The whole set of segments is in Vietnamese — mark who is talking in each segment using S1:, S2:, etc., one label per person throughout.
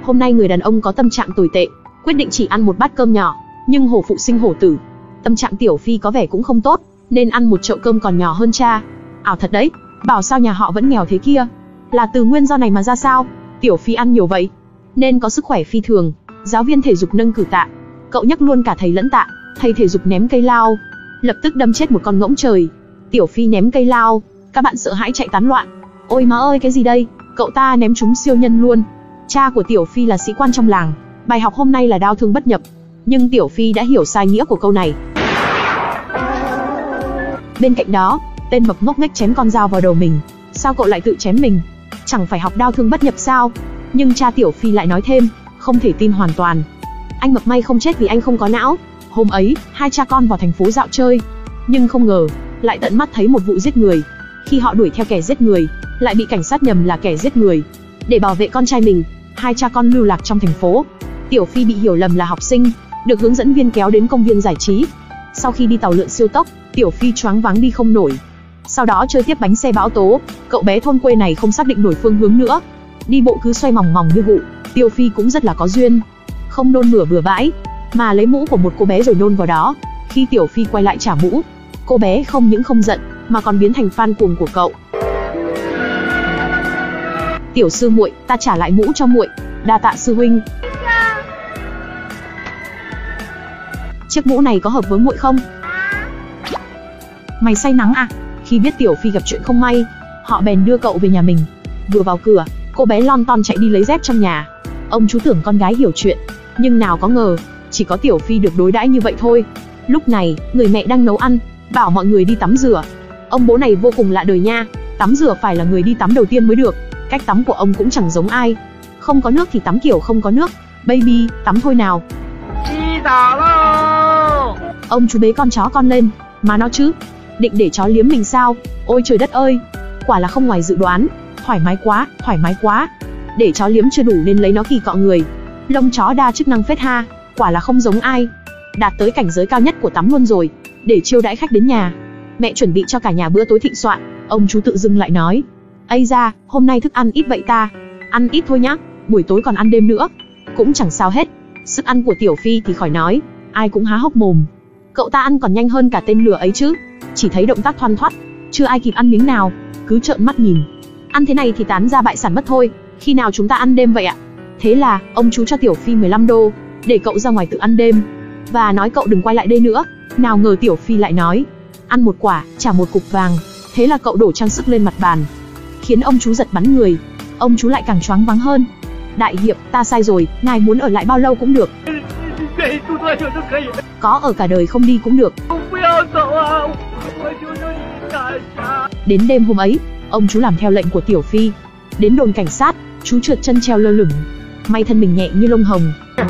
S1: Hôm nay người đàn ông có tâm trạng tồi tệ, quyết định chỉ ăn một bát cơm nhỏ, nhưng hổ phụ sinh hổ tử. Tâm trạng Tiểu Phi có vẻ cũng không tốt, nên ăn một chậu cơm còn nhỏ hơn cha. Ảo thật đấy, bảo sao nhà họ vẫn nghèo thế kia. Là từ nguyên do này mà ra sao? Tiểu Phi ăn nhiều vậy, nên có sức khỏe phi thường. Giáo viên thể dục nâng cử tạ, cậu nhắc luôn cả thầy lẫn tạ. Thầy thể dục ném cây lao, lập tức đâm chết một con ngỗng trời. Tiểu Phi ném cây lao, các bạn sợ hãi chạy tán loạn. Ôi má ơi, cái gì đây? Cậu ta ném trúng siêu nhân luôn. Cha của Tiểu Phi là sĩ quan trong làng, bài học hôm nay là đao thương bất nhập. Nhưng Tiểu Phi đã hiểu sai nghĩa của câu này. Bên cạnh đó, tên mập ngốc nghếch chém con dao vào đầu mình. Sao cậu lại tự chém mình? Chẳng phải học đao thương bất nhập sao? Nhưng cha Tiểu Phi lại nói thêm, không thể tin hoàn toàn. Anh mập may không chết vì anh không có não. Hôm ấy, hai cha con vào thành phố dạo chơi, nhưng không ngờ lại tận mắt thấy một vụ giết người. Khi họ đuổi theo kẻ giết người, lại bị cảnh sát nhầm là kẻ giết người. Để bảo vệ con trai mình, hai cha con lưu lạc trong thành phố. Tiểu Phi bị hiểu lầm là học sinh, được hướng dẫn viên kéo đến công viên giải trí. Sau khi đi tàu lượn siêu tốc, Tiểu Phi choáng váng đi không nổi. Sau đó chơi tiếp bánh xe bão tố, cậu bé thôn quê này không xác định nổi phương hướng nữa. Đi bộ cứ xoay mòng mòng như vụ. Tiểu Phi cũng rất là có duyên, không nôn mửa bừa bãi, mà lấy mũ của một cô bé rồi nôn vào đó. Khi Tiểu Phi quay lại trả mũ, cô bé không những không giận, mà còn biến thành fan cuồng của cậu. Tiểu sư muội, ta trả lại mũ cho muội. Đa tạ sư huynh. Chiếc mũ này có hợp với muội không? Mày say nắng à? Khi biết Tiểu Phi gặp chuyện không may, họ bèn đưa cậu về nhà mình. Vừa vào cửa, cô bé lon ton chạy đi lấy dép trong nhà. Ông chú tưởng con gái hiểu chuyện, nhưng nào có ngờ, chỉ có Tiểu Phi được đối đãi như vậy thôi. Lúc này, người mẹ đang nấu ăn, bảo mọi người đi tắm rửa. Ông bố này vô cùng lạ đời nha, tắm rửa phải là người đi tắm đầu tiên mới được. Cách tắm của ông cũng chẳng giống ai. Không có nước thì tắm kiểu không có nước. Baby, tắm thôi nào. Ông chú bế con chó con lên, mà nó chứ, định để chó liếm mình sao? Ôi trời đất ơi, quả là không ngoài dự đoán. Thoải mái quá, thoải mái quá. Để chó liếm chưa đủ nên lấy nó kỳ cọ người. Lông chó đa chức năng phết ha, quả là không giống ai. Đạt tới cảnh giới cao nhất của tắm luôn rồi. Để chiêu đãi khách đến nhà, mẹ chuẩn bị cho cả nhà bữa tối thịnh soạn. Ông chú tự dưng lại nói, ây da, hôm nay thức ăn ít vậy ta. Ăn ít thôi nhá, buổi tối còn ăn đêm nữa. Cũng chẳng sao hết. Sức ăn của Tiểu Phi thì khỏi nói, ai cũng há hốc mồm. Cậu ta ăn còn nhanh hơn cả tên lửa ấy chứ. Chỉ thấy động tác thoăn thoắt, chưa ai kịp ăn miếng nào, cứ trợn mắt nhìn. Ăn thế này thì tán ra bại sản mất thôi. Khi nào chúng ta ăn đêm vậy ạ? Thế là, ông chú cho Tiểu Phi 15 đô, để cậu ra ngoài tự ăn đêm, và nói cậu đừng quay lại đây nữa. Nào ngờ Tiểu Phi lại nói, ăn một quả, trả một cục vàng. Thế là cậu đổ trang sức lên mặt bàn, khiến ông chú giật bắn người. Ông chú lại càng choáng váng hơn. Đại hiệp, ta sai rồi, ngài muốn ở lại bao lâu cũng được. Có ở cả đời không đi cũng được. Đến đêm hôm ấy, ông chú làm theo lệnh của Tiểu Phi. Đến đồn cảnh sát, chú trượt chân treo lơ lửng, may thân mình nhẹ như lông hồng.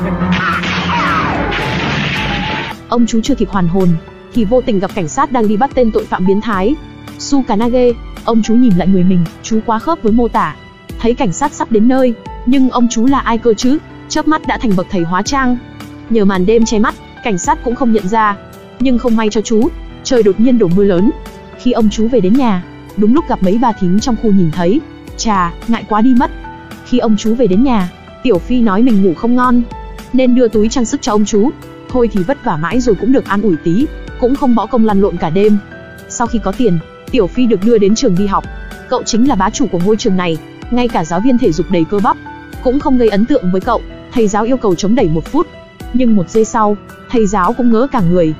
S1: Ông chú chưa kịp hoàn hồn, thì vô tình gặp cảnh sát đang đi bắt tên tội phạm biến thái Sukanage. Ông chú nhìn lại người mình, chú quá khớp với mô tả. Thấy cảnh sát sắp đến nơi, nhưng ông chú là ai cơ chứ? Chớp mắt đã thành bậc thầy hóa trang. Nhờ màn đêm che mắt, cảnh sát cũng không nhận ra. Nhưng không may cho chú, trời đột nhiên đổ mưa lớn. Khi ông chú về đến nhà, đúng lúc gặp mấy bà thím trong khu nhìn thấy. Chà, ngại quá đi mất. Khi ông chú về đến nhà, Tiểu Phi nói mình ngủ không ngon, nên đưa túi trang sức cho ông chú. Thôi thì vất vả mãi rồi cũng được an ủi tí, cũng không bỏ công lăn lộn cả đêm. Sau khi có tiền, Tiểu Phi được đưa đến trường đi học. Cậu chính là bá chủ của ngôi trường này. Ngay cả giáo viên thể dục đầy cơ bắp cũng không gây ấn tượng với cậu. Thầy giáo yêu cầu chống đẩy 1 phút, nhưng 1 giây sau, thầy giáo cũng ngỡ cả người.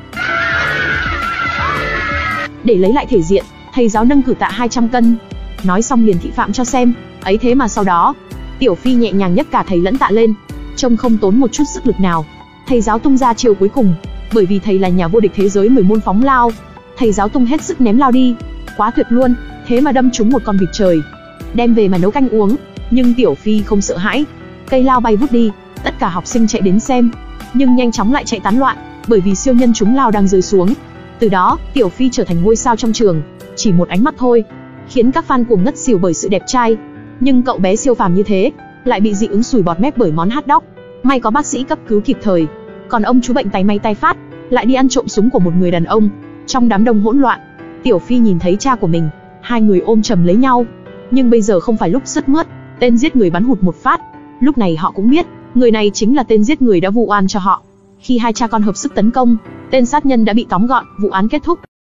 S1: Để lấy lại thể diện, thầy giáo nâng cử tạ 200 cân. Nói xong liền thị phạm cho xem. Ấy thế mà sau đó, Tiểu Phi nhẹ nhàng nhấc cả thầy lẫn tạ lên, trông không tốn một chút sức lực nào. Thầy giáo tung ra chiều cuối cùng, bởi vì thầy là nhà vô địch thế giới 10 môn phóng lao. Thầy giáo tung hết sức ném lao đi, quá tuyệt luôn. Thế mà đâm trúng một con vịt trời, đem về mà nấu canh uống. Nhưng Tiểu Phi không sợ hãi, cây lao bay vút đi. Tất cả học sinh chạy đến xem, nhưng nhanh chóng lại chạy tán loạn, bởi vì siêu nhân trúng lao đang rơi xuống. Từ đó, Tiểu Phi trở thành ngôi sao trong trường, chỉ một ánh mắt thôi, khiến các fan cuồng ngất xỉu bởi sự đẹp trai. Nhưng cậu bé siêu phàm như thế, lại bị dị ứng sùi bọt mép bởi món hot dog. May có bác sĩ cấp cứu kịp thời. Còn ông chú bệnh tay may tay phát, lại đi ăn trộm súng của một người đàn ông. Trong đám đông hỗn loạn, Tiểu Phi nhìn thấy cha của mình, hai người ôm chầm lấy nhau. Nhưng bây giờ không phải lúc sướt mướt, tên giết người bắn hụt một phát, Lúc này họ cũng biết, người này chính là tên giết người đã vu oan cho họ. Khi hai cha con hợp sức tấn công, tên sát nhân đã bị tóm gọn, vụ án kết thúc.